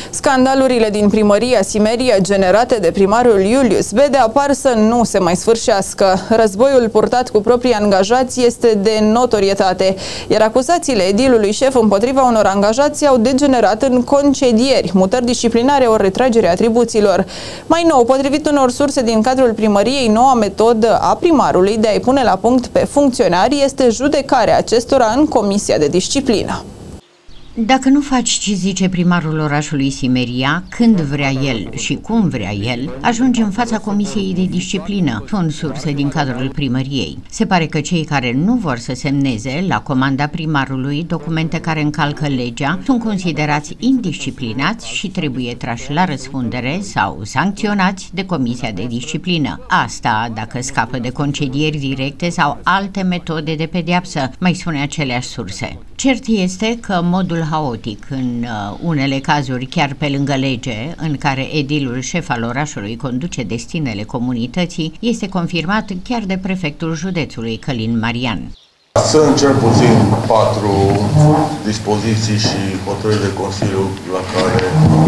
Scandalurile din primăria Simeria generate de primarul Iulius Bedea par să nu se mai sfârșească. Războiul purtat cu proprii angajați este de notorietate, iar acuzațiile edilului șef împotriva unor angajați au degenerat în concedieri, mutări disciplinare ori retragerea atribuțiilor. Mai nou, potrivit unor surse din cadrul primăriei, noua metodă a primarului de a-i pune la punct pe funcționari este judecarea acestora în Comisia de Disciplină. Dacă nu faci ce zice primarul orașului Simeria, când vrea el și cum vrea el, ajungi în fața Comisiei de Disciplină, spun surse din cadrul primăriei. Se pare că cei care nu vor să semneze, la comanda primarului, documente care încalcă legea, sunt considerați indisciplinați și trebuie trași la răspundere sau sancționați de Comisia de Disciplină. Asta dacă scapă de concedieri directe sau alte metode de pedeapsă, mai spune aceleași surse. Cert este că modul haotic, în unele cazuri chiar pe lângă lege, în care edilul șef al orașului conduce destinele comunității, este confirmat chiar de prefectul județului Călin Marian. Sunt cel puțin 4 dispoziții și hotărâri de Consiliu la care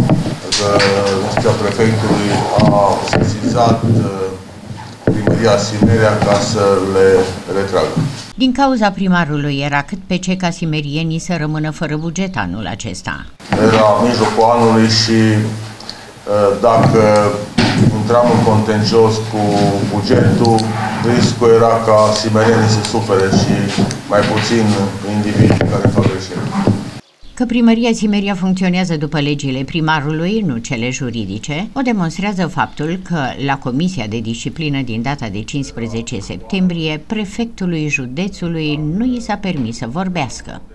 prefectului a sesizat primăria Simeria ca să le retragă. Din cauza primarului era cât pe ce ca simerienii să rămână fără buget anul acesta. Era mijlocul anului și dacă intram în contencios cu bugetul, riscul era ca simerienii să sufere și mai puțin indivizii care fac greșeli. Că primăria Simeria funcționează după legile primarului, nu cele juridice, o demonstrează faptul că la Comisia de Disciplină din data de 15 septembrie, prefectului județului nu i s-a permis să vorbească.